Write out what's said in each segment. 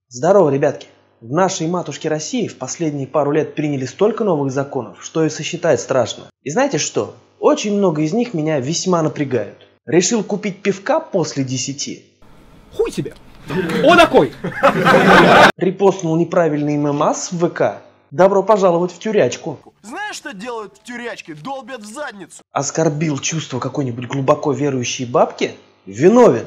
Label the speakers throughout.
Speaker 1: Здорово, ребятки! В нашей матушке России в последние пару лет приняли столько новых законов, что и сосчитать страшно. И знаете что? Очень много из них меня весьма напрягают. Решил купить пивка после 10.
Speaker 2: Хуй тебе! О, такой!
Speaker 1: Репостнул неправильный ММАС в ВК. Добро пожаловать в тюрячку.
Speaker 3: Знаешь, что делают в тюрячке? Долбят в задницу.
Speaker 1: Оскорбил чувство какой-нибудь глубоко верующей бабки? Виновен.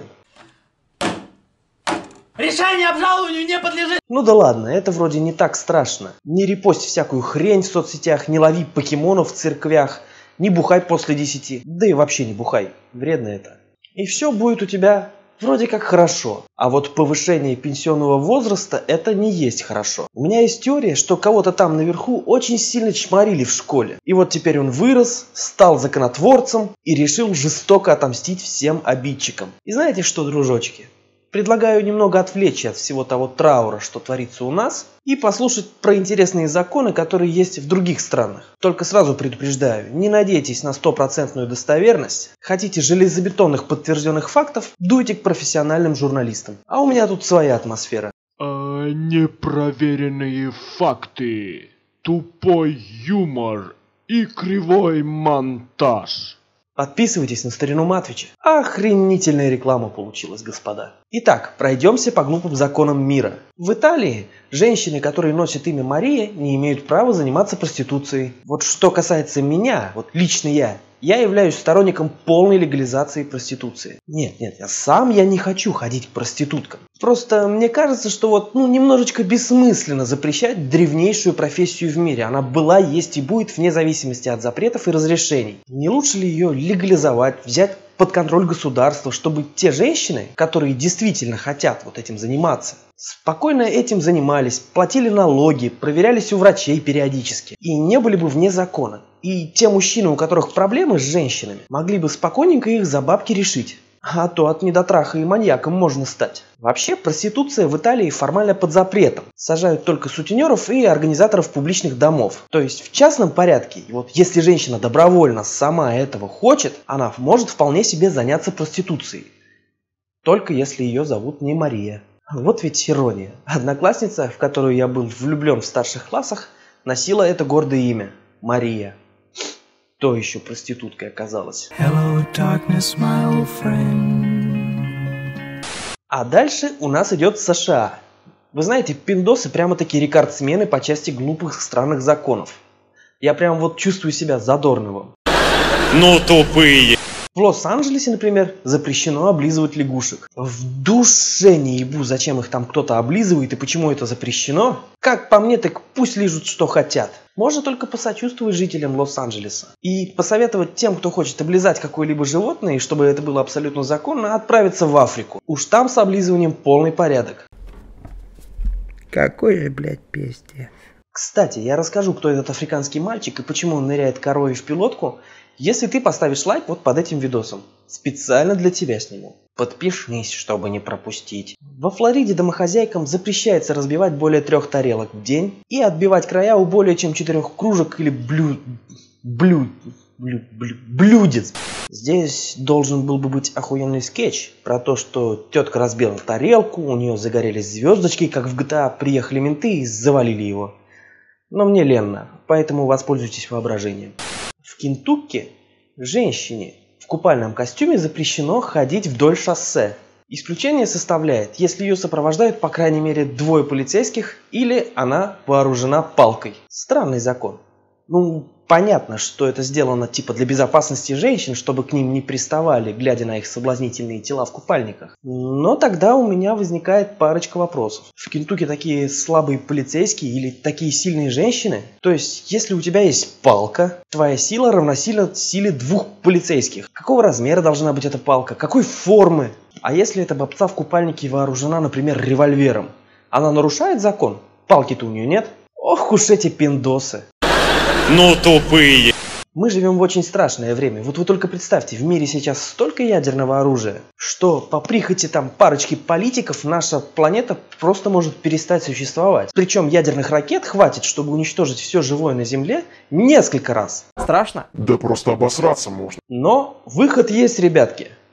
Speaker 4: Решение обжалованию не подлежит.
Speaker 1: Ну да ладно, это вроде не так страшно. Не репость всякую хрень в соцсетях, не лови покемонов в церквях, не бухай после 10. Да и вообще не бухай, вредно это. И все будет у тебя вроде как хорошо. А вот повышение пенсионного возраста это не есть хорошо. У меня есть теория, что кого-то там наверху очень сильно чморили в школе. И вот теперь он вырос, стал законотворцем и решил жестоко отомстить всем обидчикам. И знаете что, дружочки? Предлагаю немного отвлечься от всего того траура, что творится у нас, и послушать про интересные законы, которые есть в других странах. Только сразу предупреждаю, не надейтесь на 100% достоверность. Хотите железобетонных подтвержденных фактов, дуйте к профессиональным журналистам. А у меня тут своя атмосфера.
Speaker 5: Непроверенные факты, тупой юмор и кривой монтаж.
Speaker 1: Подписывайтесь на старину Матвича. Охренительная реклама получилась, господа. Итак, пройдемся по глупым законам мира. В Италии женщины, которые носят имя Мария, не имеют права заниматься проституцией. Вот что касается меня, вот лично я являюсь сторонником полной легализации проституции. Нет, я не хочу ходить к проституткам. Просто мне кажется, что немножечко бессмысленно запрещать древнейшую профессию в мире. Она была, есть и будет вне зависимости от запретов и разрешений. Не лучше ли ее легализовать, взять под контроль государства, чтобы те женщины, которые действительно хотят этим заниматься, спокойно этим занимались, платили налоги, проверялись у врачей периодически и не были бы вне закона. И те мужчины, у которых проблемы с женщинами, могли бы спокойненько их за бабки решить. А то от недотраха и маньяком можно стать. Вообще, проституция в Италии формально под запретом. Сажают только сутенеров и организаторов публичных домов. То есть в частном порядке, если женщина добровольно сама этого хочет, она может вполне себе заняться проституцией. Только если ее зовут не Мария. Вот ведь ирония. Одноклассница, в которую я был влюблен в старших классах, носила это гордое имя – Мария. То еще проституткой оказалась.
Speaker 6: Hello, darkness, my old friend.
Speaker 1: А дальше у нас идет США. Вы знаете, пиндосы прямо-таки рекордсмены по части глупых странных законов. Я прям чувствую себя Задорновым.
Speaker 7: Ну тупые.
Speaker 1: В Лос-Анджелесе, например, запрещено облизывать лягушек. В душе не ебу, зачем их там кто-то облизывает и почему это запрещено. Как по мне, так пусть лижут, что хотят. Можно только посочувствовать жителям Лос-Анджелеса. И посоветовать тем, кто хочет облизать какое-либо животное, и чтобы это было абсолютно законно, отправиться в Африку. Уж там с облизыванием полный порядок.
Speaker 8: Какой же, блядь, пиздец.
Speaker 1: Кстати, я расскажу, кто этот африканский мальчик и почему он ныряет корове в пилотку, если ты поставишь лайк под этим видосом. Специально для тебя сниму. Подпишись, чтобы не пропустить. Во Флориде домохозяйкам запрещается разбивать более 3 тарелок в день и отбивать края у более чем 4 кружек или блюдец. Здесь должен был бы быть охуенный скетч про то, что тетка разбила тарелку, у нее загорелись звездочки, как в GTA, приехали менты и завалили его. Но мне ленно, поэтому воспользуйтесь воображением. В Кентукки женщине в купальном костюме запрещено ходить вдоль шоссе. Исключение составляет, если ее сопровождают по крайней мере 2 полицейских или она вооружена палкой. Странный закон. Понятно, что это сделано для безопасности женщин, чтобы к ним не приставали, глядя на их соблазнительные тела в купальниках. Но тогда у меня возникает парочка вопросов. В Кентукки такие слабые полицейские или такие сильные женщины? То есть, если у тебя есть палка, твоя сила равносильна силе 2 полицейских. Какого размера должна быть эта палка? Какой формы? А если эта бабца в купальнике вооружена, например, револьвером? Она нарушает закон? Палки-то у нее нет? Ох уж эти пиндосы.
Speaker 7: Ну тупые.
Speaker 1: Мы живем в очень страшное время. Вы только представьте, в мире сейчас столько ядерного оружия, что по прихоти парочки политиков наша планета просто может перестать существовать. Причем ядерных ракет хватит, чтобы уничтожить все живое на Земле несколько раз.
Speaker 4: Страшно?
Speaker 5: Да просто обосраться можно.
Speaker 1: Но выход есть, ребятки.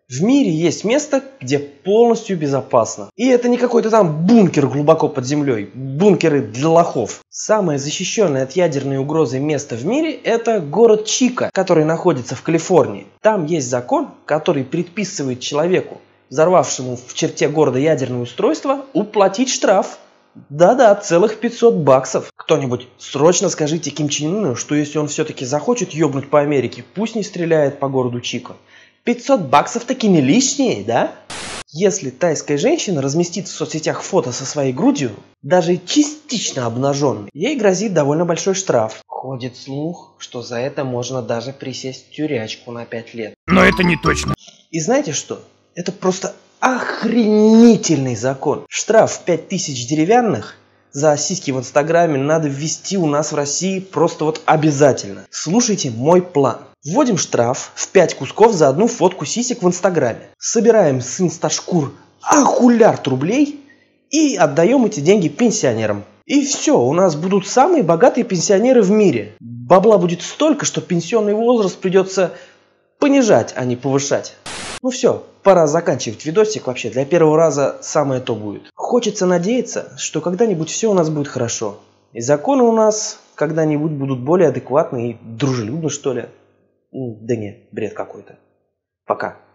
Speaker 1: В мире есть место, где полностью безопасно. И это не какой-то там бункер глубоко под землей. Бункеры для лохов. Самое защищенное от ядерной угрозы место в мире – это город Чика, который находится в Калифорнии. Там есть закон, который предписывает человеку, взорвавшему в черте города ядерное устройство, уплатить штраф. Да-да, целых $500. Кто-нибудь срочно скажите Ким Чен Ыну, что если он все-таки захочет ёбнуть по Америке, пусть не стреляет по городу Чика. $500 таки не лишние, да? Если тайская женщина разместит в соцсетях фото со своей грудью, даже частично обнаженной, ей грозит довольно большой штраф. Ходит слух, что за это можно даже присесть в тюрячку на 5 лет.
Speaker 2: Но это не точно.
Speaker 1: И знаете что? Это просто охренительный закон. Штраф в 5000 деревянных за сиськи в Инстаграме надо ввести у нас в России просто вот обязательно. Слушайте мой план. Вводим штраф в 5 кусков за одну фотку сисек в Инстаграме. Собираем с инсташкур ахулярд рублей и отдаем эти деньги пенсионерам. И все, у нас будут самые богатые пенсионеры в мире. Бабла будет столько, что пенсионный возраст придется понижать, а не повышать. Ну все, пора заканчивать видосик. Вообще, для первого раза самое то будет. Хочется надеяться, что когда-нибудь все у нас будет хорошо. И законы у нас когда-нибудь будут более адекватны и дружелюбны, что ли. Да не, бред какой-то. Пока.